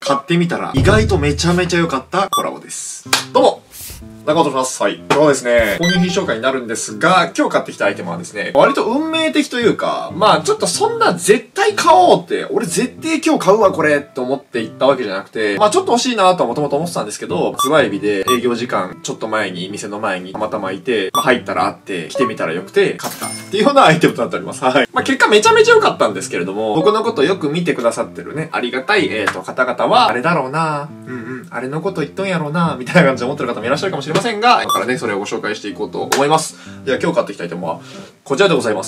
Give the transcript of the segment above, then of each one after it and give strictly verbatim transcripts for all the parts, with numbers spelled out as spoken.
買ってみたら意外とめちゃめちゃ良かったコラボです。どうも中本します。はい。今日はですね、購入品紹介になるんですが、今日買ってきたアイテムはですね、割と運命的というか、まあちょっとそんな絶対買おうって、俺絶対今日買うわこれって思って行ったわけじゃなくて、まあちょっと欲しいなとはもともと思ってたんですけど、発売日で営業時間ちょっと前に、店の前にたまたまいて、まあ、入ったらあって、来てみたらよくて、買ったっていうようなアイテムとなっております。はい。まあ結果めちゃめちゃ良かったんですけれども、僕のことよく見てくださってるね、ありがたい、えーと、方々は、あれだろうなうんうん、あれのこと言っとんやろうなみたいな感じで思ってる方もいらっしゃるかもしれませんが、今からね、それをご紹介していこうと思います。では今日買ってきたアイテムは、こちらでございます。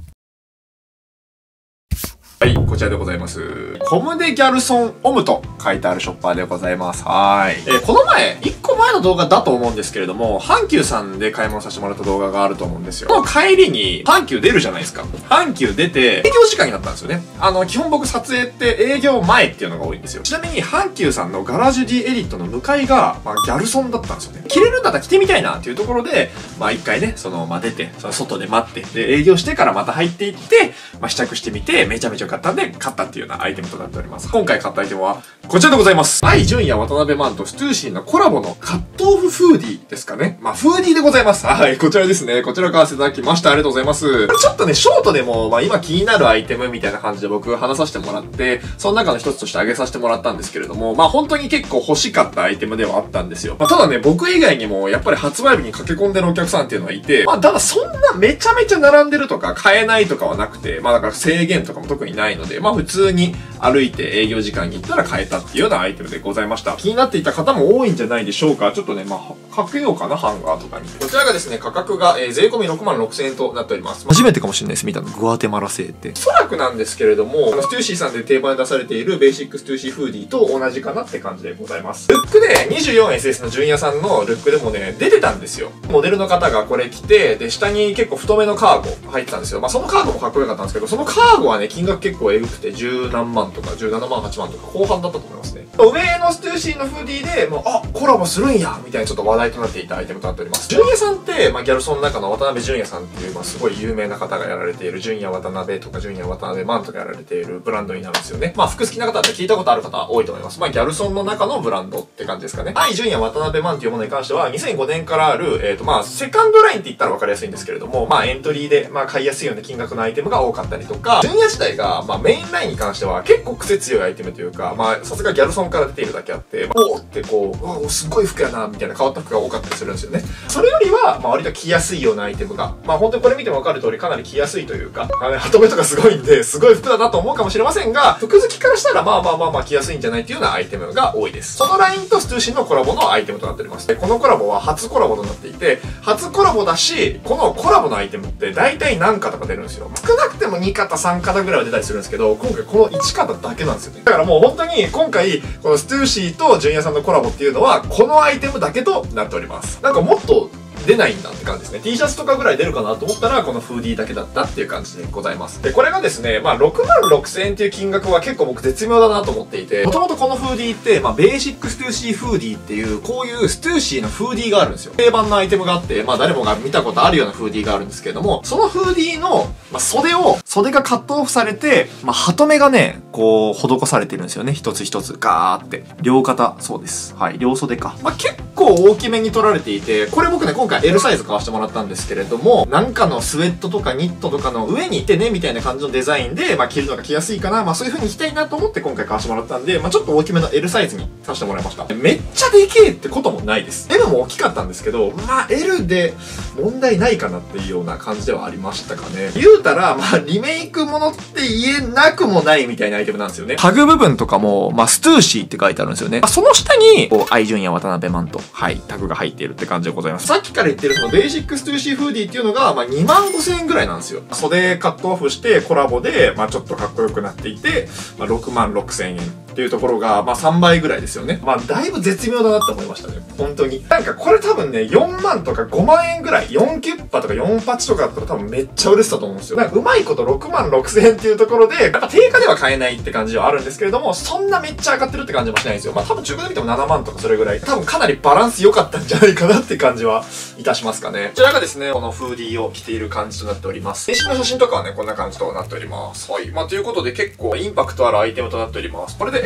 はい、こちらでございます。コムデギャルソンオムと書いてあるショッパーでございます。はい。えー、この前、いっこまえの動画だと思うんですけれども、阪急さんで買い物させてもらった動画があると思うんですよ。この帰りに、阪急出るじゃないですか。阪急出て、営業時間になったんですよね。あの、基本僕撮影って営業前っていうのが多いんですよ。ちなみに、阪急さんのガラージュ D エディットの向かいが、まあ、ギャルソンだったんですよね。着れるんだったら着てみたいなっていうところで、まあ、一回ね、その、まあ、出て、その外で待って、で、営業してからまた入っていって、まあ、試着してみて、めちゃめちゃ良かったんで、買ったっていうようなアイテムとなっております。今回買ったアイテムは、こちらでございます。愛純也渡辺マンとストゥーシーのコラボのカットオフフーディーですかね。まあ、フーディーでございます。はい、こちらですね。こちら買わせていただきました。ありがとうございます。ちょっとね、ショートでも、まあ、今気になるアイテムみたいな感じで僕話させてもらって、その中の一つとして挙げさせてもらったんですけれども、まあ、本当に結構欲しかったアイテムではあったんですよ。まあ、ただね、僕以外にも、やっぱり発売日に駆け込んでるお客さんっていうのはいて、まあ、ただそんなめちゃめちゃ並んでるとか、買えないとかはなくて、まあ、だから制限とかも特にないので、まあ、普通に歩いて営業時間に行ったら買えたっていうようなアイテムでございました。気になっていた方も多いんじゃないでしょうか。ちょっとね、まあ、かけようかな、ハンガーとかに。こちらがですね、価格が、えー、税込みろくまんろくせんえんとなっております。初めてかもしれないです、見たの。グアテマラ製って。おそらくなんですけれども、ステューシーさんで定番で出されているベーシックステューシーフーディーと同じかなって感じでございます。ルックで にじゅうよんエスエス の純也さんのルックでもね、出てたんですよ。モデルの方がこれ着て、で、下に結構太めのカーゴ入ってたんですよ。まあ、そのカーゴもかっこよかったんですけど、そのカーゴはね、金額結構エグくてじゅうなんまんとかじゅうななまんはちまんとか後半だったと思いますね。上のステューシーのフーディーで、もう、あ、コラボするんやみたいなちょっと話題となっていたアイテムとなっております。純也さんって、まあ、ギャルソンの中の渡辺純也さんっていう、まあ、すごい有名な方がやられている、純也渡辺とか純也渡辺マンとかやられているブランドになるんですよね。まあ、服好きな方って聞いたことある方多いと思います。まあ、ギャルソンの中のブランドって感じですかね。愛純也渡辺マンっていうものに関しては、にせんごねんからある、えっと、まあ、セカンドラインって言ったら分かりやすいんですけれども、まあ、エントリーで、まあ、買いやすいような金額のアイテムが多かったりとか、純也自体が、まあ、メインラインに関しては結構癖強いアイテムというか、まあ、さすがギャルソンから出ているだけあって、まあ、おーってこう、うわ、すっごい服やな、みたいな変わった服が多かったりするんですよね。それよりは、まあ、割と着やすいようなアイテムが、まあ、本当にこれ見ても分かる通りかなり着やすいというか、あの、ハトメとかすごいんで、すごい服だなと思うかもしれませんが、服好きからしたら、まあまあまあまあ着やすいんじゃないっていうようなアイテムが多いです。そのラインとストゥーシーのコラボのアイテムとなっております。で、このコラボは初コラボとなっていて、初コラボだし、このコラボのアイテムって大体何型か出るんですよ。少なくてもに型さん型ぐらいは出たりするんですけど、今回このいち型だけなんですよね。だからもう本当に今回、このストゥーシーと純也さんのコラボっていうのは、このアイテムだけとなっております。なんかもっと出ないんだって感じですね。T シャツとかぐらい出るかなと思ったら、このフーディーだけだったっていう感じでございます。で、これがですね、まあ、ろくまんろくせんえんっていう金額は結構僕絶妙だなと思っていて、もともとこのフーディーって、まあ、ベーシックストゥーシーフーディーっていう、こういうストゥーシーのフーディーがあるんですよ。定番のアイテムがあって、まあ、誰もが見たことあるようなフーディーがあるんですけれども、そのフーディーの、まあ、袖を、袖がカットオフされて、まあ、ハトメがね、こう、施されてるんですよね。一つ一つ、ガーって。両肩、そうです。はい、両袖か。まあ、結構大きめに取られていて、これ僕ね、今回 L サイズ買わせてもらったんですけれども、なんかのスウェットとかニットとかの上にいてね、みたいな感じのデザインで、まあ、着るのが着やすいかな、まあ、そういう風に着たいなと思って今回買わせてもらったんで、まあ、ちょっと大きめの L サイズにさせてもらいました。めっちゃでけえってこともないです。M も大きかったんですけど、まあ、L で問題ないかなっていうような感じではありましたかね。言うたら、まあ、リメイクものって言えなくもないみたいなアイテムなんですよね。タグ部分とかも、まあ、ストゥーシーって書いてあるんですよね。まあ、その下に、こう、愛純也渡辺マンと、はい、タグが入っているって感じでございます。さっきから言ってるそのベーシックストゥーシーフーディーっていうのが、まあ、にまんごせんえんぐらいなんですよ。袖カットオフしてコラボで、まあ、ちょっとかっこよくなっていて、まあ、ろくまんろくせんえんっていうところが、まあ、さんばいぐらいですよね。まあ、だいぶ絶妙だなって思いましたね。本当に。なんかこれ多分ね、よんまんとかごまんえんぐらい、よんキュッパとかよんパチとかだったら多分めっちゃ売れてたと思うんですよ。なんかうまいことろくまんろくせんえんっていうところで、なんか定価では買えないって感じはあるんですけれども、そんなめっちゃ上がってるって感じもしないんですよ。まあ、多分中古で見てもななまんとかそれぐらい。多分かなりバランス良かったんじゃないかなって感じはいたしますかね。こちらがですね、このフーディーを着ている感じとなっております。電子の写真とかはね、こんな感じとなっております。はい。まあ、ということで結構インパクトあるアイテムとなっております。これで、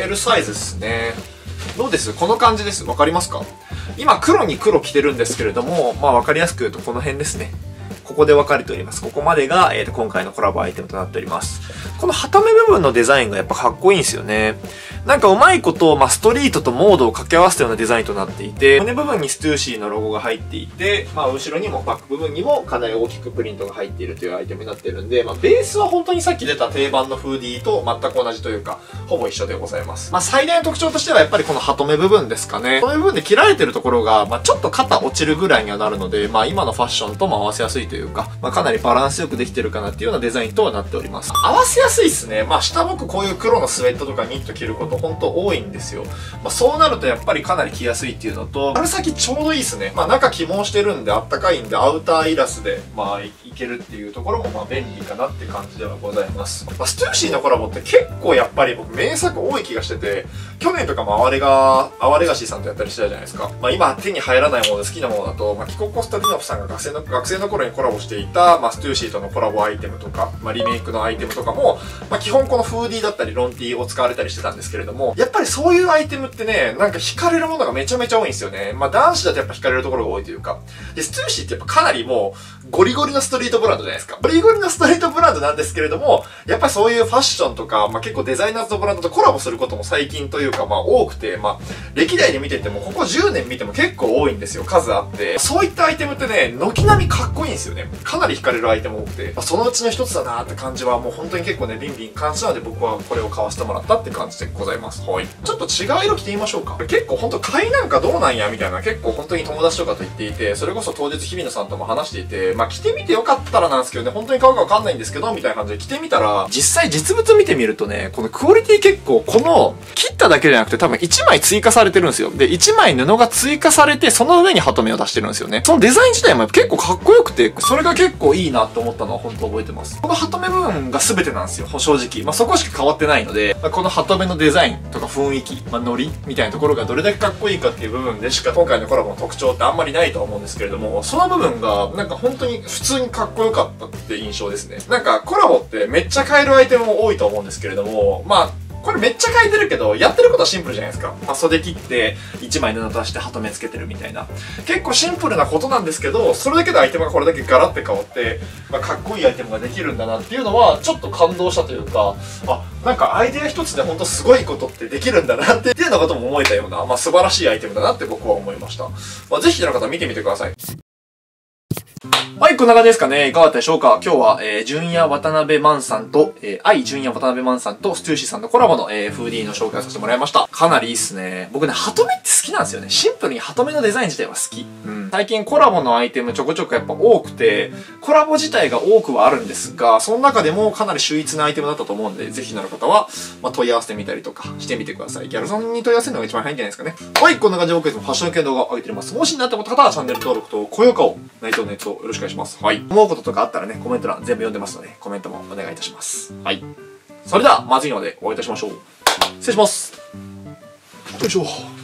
エル サイズですね。どうです？この感じです。わかりますか？今黒に黒着てるんですけれども、まあわかりやすく言うとこの辺ですね。ここで分かれております。ここまでが、えーと、今回のコラボアイテムとなっております。この旗目部分のデザインがやっぱかっこいいんですよね。なんかうまいこと、まあ、ストリートとモードを掛け合わせたようなデザインとなっていて、胸部分にストゥーシーのロゴが入っていて、まあ、後ろにもバック部分にもかなり大きくプリントが入っているというアイテムになっているんで、まあ、ベースは本当にさっき出た定番のフーディーと全く同じというか、ほぼ一緒でございます。まあ、最大の特徴としてはやっぱりこの鳩目部分ですかね。この部分で切られてるところが、まあ、ちょっと肩落ちるぐらいにはなるので、まあ、今のファッションとも合わせやすいというか、まあ、かなりバランスよくできてるかなっていうようなデザインとはなっております。合わせやすいですね。まあ、下僕こういう黒のスウェットとかニット着ること本当多いんですよ。まあ、そうなるとやっぱりかなり着やすいっていうのと、春先ちょうどいいですね。まあ、中起毛してるんであったかいんで、アウターいらすで、まあ、いけるっていうところもまあ便利かなって感じではございます。まあ、ストゥーシーのコラボって結構やっぱり僕名作多い気がしてて、去年とかもアワレが、アワレガシーさんとやったりしてたじゃないですか。まあ、今手に入らないもので好きなものだと、まあ、キココスタディノフさんが学生の、学生の頃にコラボしていた、まあ、ストゥーシーとのコラボアイテムとか、まあ、リメイクのアイテムとかも、まあ、基本このフーディーだったりロンティーを使われたりしてたんですけれども、やっぱりそういうアイテムってね、なんか惹かれるものがめちゃめちゃ多いんですよね。まあ、男子だとやっぱ惹かれるところが多いというか。で、ストゥーシーってやっぱかなりもう、ゴリゴリのストリートブランドじゃないですか。ゴリゴリのストリートブランドなんですけれども、やっぱりそういうファッションとか、まあ、結構デザイナーズのブランドとコラボすることも最近というか、まあ、多くて、まあ、歴代で見てても、ここじゅうねん見ても結構多いんですよ。数あって。そういったアイテムってね、軒並みかっこいいんですよね。かなり惹かれるアイテム多くて、まあ、そのうちの一つだなーって感じはもう本当に結構ね、ビンビン感じなので僕はこれを買わせてもらったって感じでございます。はい。ちょっと違う色着てみましょうか。結構ほんと買いなんかどうなんやみたいな結構本当に友達とかと言っていて、それこそ当日日比野さんとも話していて、まあ着てみてよかったらなんですけどね、本当に買うかわかんないんですけど、みたいな感じで着てみたら、実際実物見てみるとね、このクオリティ結構この切っただけじゃなくて多分いちまい追加されてるんですよ。で、いちまい布が追加されて、その上に鳩目を出してるんですよね。そのデザイン自体も結構かっこよくて、それが結構いいなって思ったのは本当覚えてます。この鳩目部分が全てなんですよ、正直。まあそこしか変わってないので、まあ、この鳩目のデザインとか雰囲気、まあノリみたいなところがどれだけかっこいいかっていう部分でしか今回のコラボの特徴ってあんまりないとは思うんですけれども、その部分がなんか本当に普通にかっこよかったって印象ですね。なんかコラボってめっちゃ買えるアイテムも多いと思うんですけれども、まあこれめっちゃ書いてるけど、やってることはシンプルじゃないですか。まあ、袖切って、いちまい布足して鳩目つけてるみたいな。結構シンプルなことなんですけど、それだけでアイテムがこれだけガラッて変わって、まあ、かっこいいアイテムができるんだなっていうのは、ちょっと感動したというか、あ、なんかアイデア一つでほんとすごいことってできるんだなっていうようなことも思えたような、まあ、素晴らしいアイテムだなって僕は思いました。まあ、ぜひの方見てみてください。はい、こんな感じですかね。いかがだったでしょうか。今日は、えー、純也渡辺万さんと、えー、愛純也渡辺万さんとステューシーさんのコラボの、えー、フーディーの紹介をさせてもらいました。かなりいいっすね。僕ね、鳩目って好きなんですよね。シンプルに鳩目のデザイン自体は好き。うん。最近コラボのアイテムちょこちょこやっぱ多くて、コラボ自体が多くはあるんですが、その中でもかなり秀逸なアイテムだったと思うんで、ぜひなる方は、まあ、問い合わせてみたりとかしてみてください。ギャルソンに問い合わせるのが一番早いんじゃないですかね。はい、こんな感じで僕いつもファッション系動画を上げております。もしになった方はチャンネル登録と高評価を、内藤の熱をよろしくお願いします。はい。思うこととかあったらね、コメント欄全部読んでますので、コメントもお願いいたします。はい。それでは、まずいのでお会いいたしましょう。失礼します。よいしょ。